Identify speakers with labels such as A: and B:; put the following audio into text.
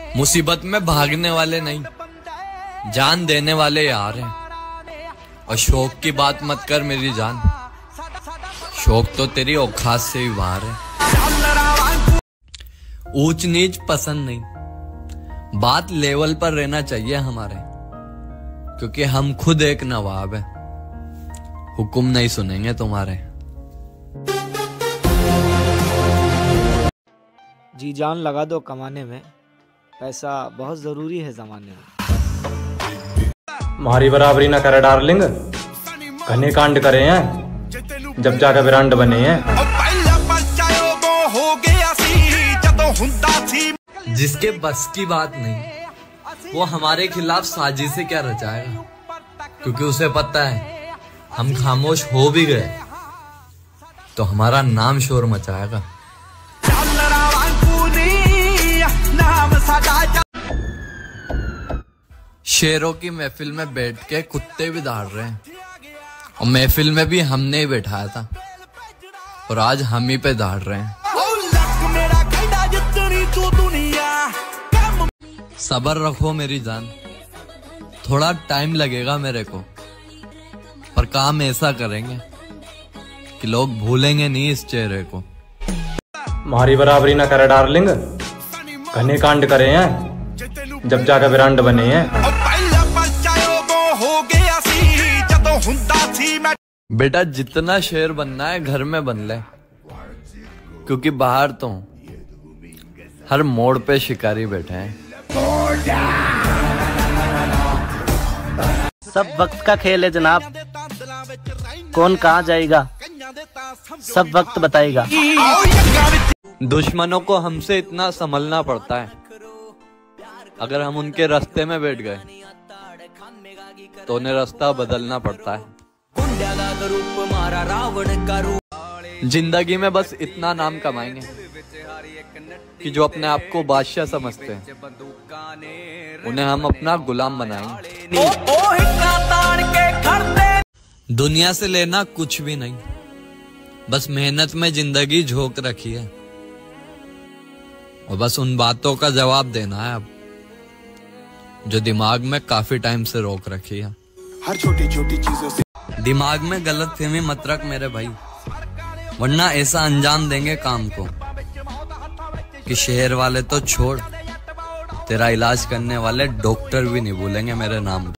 A: मुसीबत में भागने वाले नहीं, जान देने वाले यार हैं। और शौक की बात मत कर मेरी जान, शौक तो तेरी औकात से भी बाहर है। ऊंच नीच पसंद नहीं, बात लेवल पर रहना चाहिए हमारे, क्योंकि हम खुद एक नवाब है, हुक्म नहीं सुनेंगे तुम्हारे।
B: जी जान लगा दो कमाने में, पैसा बहुत जरूरी है जमाने में।
C: हमारी बराबरी न करे डार्लिंग, घने कांड करे हैं जब जाकर ब्रांड बने हैं।
A: जिसके बस की बात नहीं, वो हमारे खिलाफ साजिशें क्या रचाएगा, क्योंकि उसे पता है हम खामोश हो भी गए तो हमारा नाम शोर मचाएगा। शेरों की महफिल में बैठ के कुत्ते भी दौड़ रहे हैं, और महफिल में भी हमने ही बैठाया था, और आज हम ही पे दौड़ रहे हैं। सब्र रखो मेरी जान, थोड़ा टाइम लगेगा मेरे को, पर काम ऐसा करेंगे कि लोग भूलेंगे नहीं इस चेहरे को।
C: हमारी बराबरी न करे डार्लिंग, घने कांड करे हैं जब जाकर ब्रांड बने हैं।
A: बेटा जितना शेर बनना है घर में बन ले, क्योंकि बाहर तो हर मोड़ पे शिकारी बैठे हैं।
D: सब वक्त का खेल है जनाब, कौन कहाँ जाएगा सब वक्त बताएगा।
A: दुश्मनों को हमसे इतना संभलना पड़ता है, अगर हम उनके रास्ते में बैठ गए तो उन्हें रास्ता बदलना पड़ता है। जिंदगी में बस इतना नाम कमाएंगे कि जो अपने आप को बादशाह समझते हैं उन्हें हम अपना गुलाम बनाएंगे। दुनिया से लेना कुछ भी नहीं, बस मेहनत में जिंदगी झोंक रखी है, और बस उन बातों का जवाब देना है अब जो दिमाग में काफी टाइम से रोक रखी है।
E: हर छोटी छोटी चीजों से
A: दिमाग में गलतफहमी मत रख मेरे भाई, वरना ऐसा अंजाम देंगे काम को कि शहर वाले तो छोड़, तेरा इलाज करने वाले डॉक्टर भी नहीं भूलेंगे मेरे नाम।